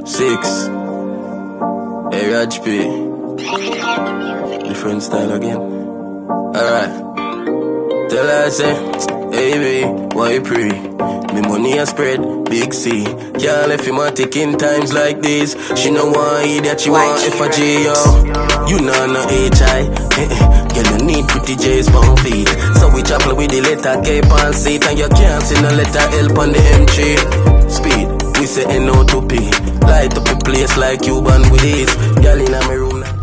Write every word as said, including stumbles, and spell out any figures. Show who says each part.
Speaker 1: Six. Hey, Raj P. Different style again. Alright. Tell her, say, hey, baby, why you pray? Me money a spread, big C. Can't left him a in times like this. She no want eat that, she want F a G, yo. You know no H I. Girl, you need pretty J's pound feet. So we chapel with the letter K pan seat. And you can't see no letter L on the M three. Speed, we say N O to P. Light up the place like Cuban with it. Girl in my room.